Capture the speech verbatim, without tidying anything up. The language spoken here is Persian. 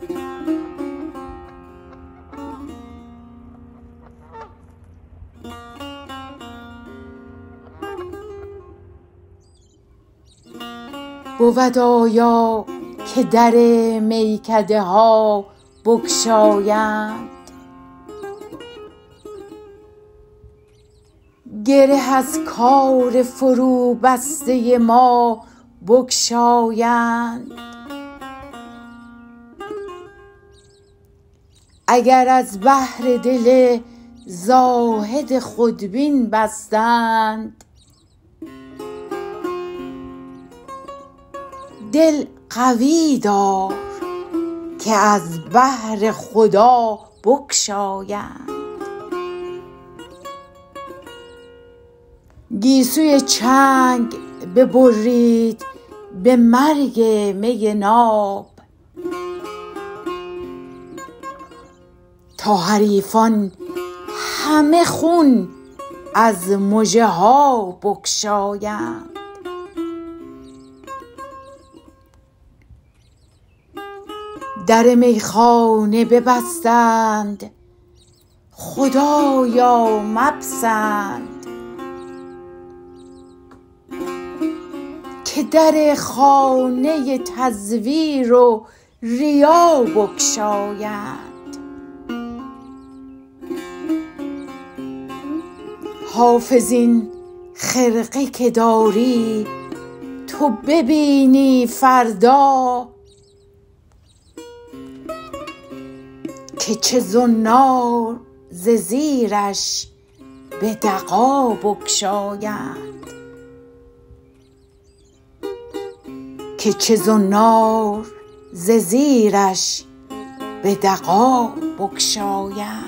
بود آیا که در میکده ها بگشایند، گره از کار فرو بسته ما بگشایند. اگر از بهر دل زاهد خودبین بستند، دل قوی دار که از بهر خدا بگشایند. گیسوی چنگ ببرید به مرگ می ناب، تا حریفان همه خون از مژه ها بگشایند. در میخانه ببستند، خدایا مپسند، که در خانه تزویر و ریا بگشایند. حافظ این خرقه که داری تو ببینی فردا، که چه زنار ز زیرش به دغا بگشایند. که چه زنار ز زیرش به دغا بگشایند.